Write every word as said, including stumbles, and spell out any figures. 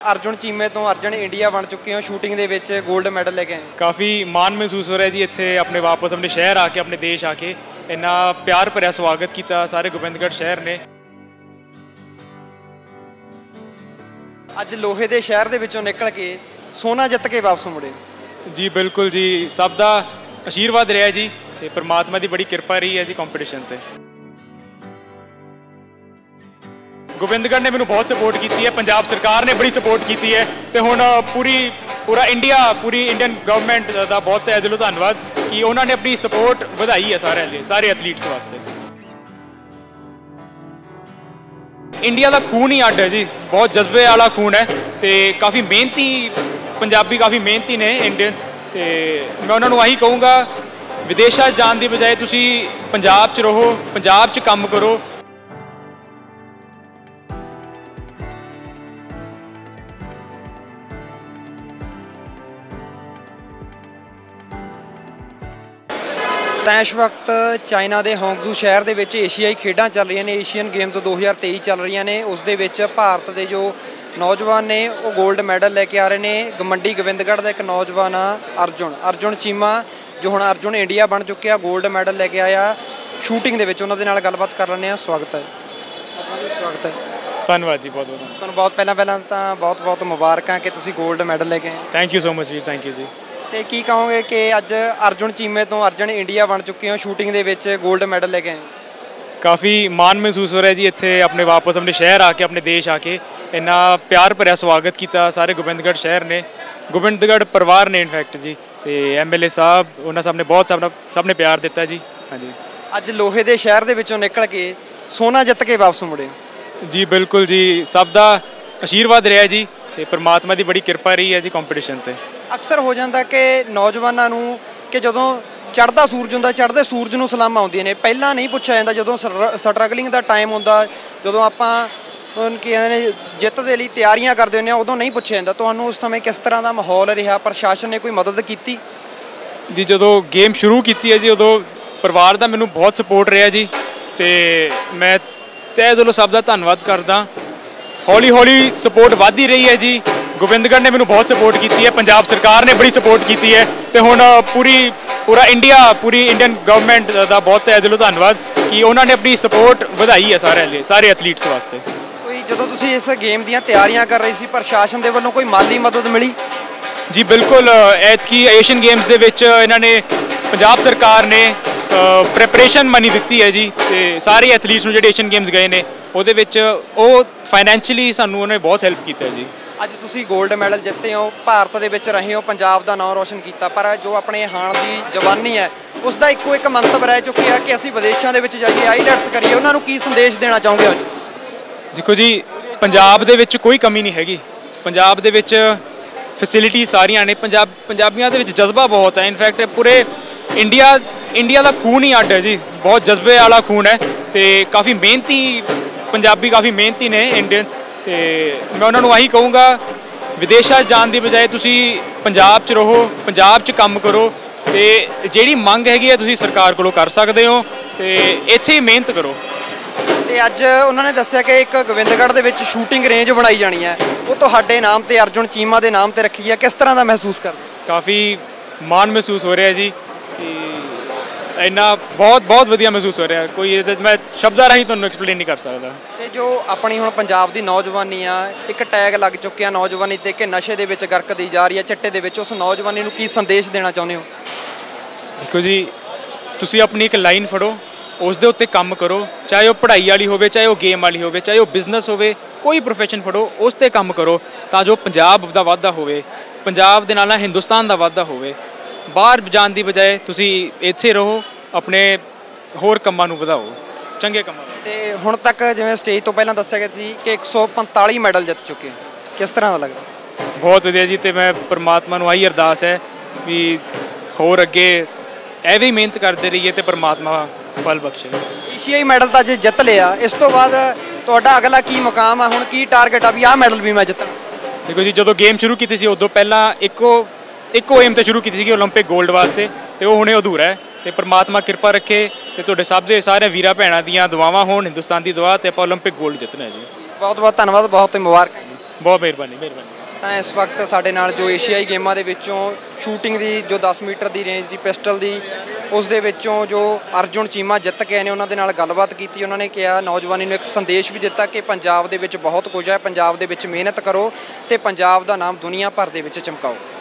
अर्जुन चीमे तो अर्जुन इंडिया बन चुके हो शूटिंग दे विच गोल्ड मैडल लेके आए। काफ़ी मान महसूस हो रहा है जी इत्थे अपने वापस अपने शहर आके अपने देश आके इन्ना प्यार भरिया स्वागत किया सारे गोबिंदगढ़ शहर ने। अज लोहे दे शहर दे विचों निकल के सोना जित के वापस मुड़े। जी बिल्कुल जी, सब दा आशीर्वाद रहा जी ते परमात्मा की बड़ी कृपा रही है जी कंपीटिशन ते। गोबिंदगढ़ ने मैंने बहुत सपोर्ट की है, पंजाब सरकार ने बड़ी सपोर्ट की है तो हुण पूरी पूरा इंडिया पूरी इंडियन गवर्नमेंट का बहुत तहे दिलों धन्यवाद कि उन्होंने अपनी सपोर्ट वधाई है सारे लिए सारे एथलीट्स वास्ते। इंडिया का खून ही अड्ड है जी, बहुत जज्बे वाला खून है तो काफ़ी मेहनती पंजाबी काफ़ी मेहनती ने इंडियन। तो मैं उन्होंने यही कहूँगा विदेशा जाने की बजाय तुसी पंजाब च रहो, पंजाब च काम करो। तो इस वक्त चाइना के होंगजू शहर के एशियाई खेडां चल रही ने, एशियन गेम्स दो हज़ार तेई चल रही ने। उस दे विच भारत के जो नौजवान ने वो गोल्ड मैडल लैके आ रहे हैं। मंडी गोबिंदगढ़ का एक नौजवान आ अर्जुन अर्जुन चीमा जो हुण अर्जुन इंडिया बन चुके हैं, गोल्ड मैडल लैके आया शूटिंग के। उन्होंने नाल गलबात कर लें। स्वागत है स्वागत है धन्यवाद जी, बहुत बहुत तुहानूं बहुत पहला पहला तो बहुत बहुत मुबारकां कि तुसीं गोल्ड मैडल लैके आए। थैंक यू सो मच जी, थैंक यू जी। तो की कहोगे कि अज अर्जुन चीमे तो अर्जुन इंडिया बन चुके हो शूटिंग के विच गोल्ड मैडल लेके आए। काफ़ी मान महसूस हो रहा है जी इत्थे अपने वापस अपने शहर आके अपने देश आके इन्ना प्यार भरिया स्वागत किया सारे गोबिंदगढ़ शहर ने, गोबिंदगढ़ परिवार ने इनफैक्ट जी। तो एम एल ए साहब उन्होंने सब ने बहुत सब सब ने प्यार दिता जी। हाँ जी, अज लोहे के शहर के विचों निकल के सोना जित के वापस मुड़े। जी बिल्कुल जी, सब का आशीर्वाद रहा जी तो परमात्मा की बड़ी कृपा रही है जी कंपीटिशन ते। अक्सर हो जाता कि नौजवानों नूं कि जदों चढ़दा सूरज हुंदा चढ़दे सूरज नूं सलामां आउंदियां ने, पहलां नहीं पुछया जांदा जदों स्ट्रगलिंग का टाइम हुंदा, जदों आपां कहंदे ने जित दे लई तैयारियां करदे हुंदे उदों नहीं पुछया जांदा। तुहानूं उस समय किस तरह का माहौल रहा, प्रशासन ने कोई मदद की जी? जदों गेम शुरू की है जी उदों परिवार का मैनूं बहुत सपोर्ट रहा जी तो मैं तहे दिलों सब का धन्नवाद करदा। हौली हौली सपोर्ट वधदी रही है जी। गोबिंदगढ़ ने मैंने बहुत सपोर्ट की है, पंजाब सरकार ने बड़ी सपोर्ट की है तो हुण पूरी पूरा इंडिया पूरी इंडियन गवर्नमेंट का बहुत तहे दिलों धन्यवाद कि उन्होंने अपनी सपोर्ट वधाई है सारे लिए सारे एथलीट्स वास्ते। कोई जदों तुसीं इस गेम दीयां तैयारियां कर रहे सी प्रशासन के वालों कोई माली मदद मिली? जी बिल्कुल, ऐतकी एशियन गेम्स दे विच इन्होंने पंजाब सरकार ने प्रैपरेशन मनी दी है जी तो सारे एथलीट्स जो एशियन गेम्स गए हैं वो फाइनैंशियली सानू उन्होंने बहुत हैल्प किया जी। अज तुसीं गोल्ड मैडल जिते हो, भारत दे विच रहे हो, पंजाब का नाम रोशन किया, पर जो अपने हाण की जवानी है उसका इक्को एक मंतव रह चुकी है कि असीं विदेशों के विच जाइए आईलैट्स करिए। उन्होंने की संदेश देना चाहोगे? देखो जी, पंजाब दे विच कोई कमी नहीं हैगी, पंजाब दे विच फैसिलिटी सारियां ने, पंजाब पंजाबियों के विच जज्बा बहुत है। इनफैक्ट पूरे इंडिया इंडिया का खून ही अड्ड है जी, बहुत जज्बे वाला खून है तो काफ़ी मेहनती पंजाबी काफ़ी मेहनती ने इंडियन। तो मैं उन्होंने यही कहूँगा विदेशा जाने की बजाय तुसी पंजाब च रहो, पंजाब च काम करो तो जिहड़ी मंग हैगी है तुसी सरकार कोलों कर सकते हो तो इत्थे ही मेहनत करो। तो अज उन्होंने दस्सिया कि एक गोबिंदगढ़ दे विच शूटिंग रेंज बनाई जानी है, वो तुहाडे नाम ते अर्जुन चीमा के नाम ते रखी है, किस तरह का महसूस कर? काफ़ी मान महसूस हो रहा है जी कि इन्ना बहुत बहुत वधिया महसूस हो रहा है, कोई मैं शब्दां राहीं तुहानूं एक्सप्लेन नहीं कर सकता। ते जो अपनी हुण पंजाब की नौजवानी आ, एक टैग लग चुके नौजवानी ते कि नशे दे विच गरकदी जा रही है, चिट्टे दे विच, उस नौजवानी नूं की संदेश देना चाहुंदे हो? देखो जी, तुसीं अपनी एक लाइन फड़ो, उस दे उत्ते काम करो, चाहे वो पढ़ाई वाली होवे, चाहे वो गेम वाली होवे, चाहे वो बिजनेस होवे, कोई प्रोफैशन फड़ो उस ते काम करो तां जो पंजाब दा वाधा होवे, पंजाब दे नाल नाल हिंदुस्तान दा वाधा होवे। बाहर जाने की बजाय तुसी इत्थे रहो, अपने होर कामां नूं वधाओ, चंगे कामां। ते हुण तक जिवें स्टेज तो पहलां दस्सिया गया सी कि एक सौ पंताली मैडल जित चुके हैं, किस तरह का लगदा? बहुत वधिया जी, तो मैं परमात्मा नूं यही अरदास है भी होर अगे एवें मेहनत करते रहिए तो परमात्मा फल बख्शे। एशियाई मैडल तो अज जित लिया, इस तो बाद तुहाडा अगला की मुकाम है, हुण की टारगेट आ भी आह मैडल भी मैं जितना? देखो जी, जो गेम शुरू की सी उदों पहला एको एको एम तो शुरू की सी ओलंपिक गोल्ड वास्ते, तो वो हुणे अधूरा है। तो परमात्मा कृपा रखे तो तुहाडे सब दे सारे वीरां भैणां दीयां दुआवां होण, हिंदुस्तान की दुआ, तो आपां ओलंपिक गोल्ड जितना है जी। बहुत बहुत धन्यवाद, बहुत मुबारक। ਬਹੁਤ ਮਿਹਰਬਾਨੀ ਮਿਹਰਬਾਨੀ। ਤਾਂ ਇਸ ਵਕਤ ਸਾਡੇ ਨਾਲ ਜੋ ਏਸ਼ੀਆਈ ਗੇਮਾਂ ਦੇ ਵਿੱਚੋਂ ਸ਼ੂਟਿੰਗ ਦੀ ਜੋ ਦਸ ਮੀਟਰ ਦੀ ਰੇਂਜ ਦੀ ਪਿਸਟਲ ਦੀ ਉਸ ਦੇ ਵਿੱਚੋਂ ਜੋ ਅਰਜੁਨ ਚੀਮਾ ਜਿੱਤ ਕੇ ਆਏ ਨੇ ਉਹਨਾਂ ਦੇ ਨਾਲ ਗੱਲਬਾਤ ਕੀਤੀ। ਉਹਨਾਂ ਨੇ ਕਿਹਾ, ਨੌਜਵਾਨੀ ਨੂੰ ਇੱਕ ਸੰਦੇਸ਼ ਵੀ ਦਿੱਤਾ ਕਿ ਪੰਜਾਬ ਦੇ ਵਿੱਚ ਬਹੁਤ ਕੁਝ ਹੈ, ਪੰਜਾਬ ਦੇ ਵਿੱਚ ਮਿਹਨਤ ਕਰੋ ਅਤੇ ਪੰਜਾਬ ਦਾ ਨਾਮ ਦੁਨੀਆ ਭਰ ਦੇ ਵਿੱਚ ਚਮਕਾਓ।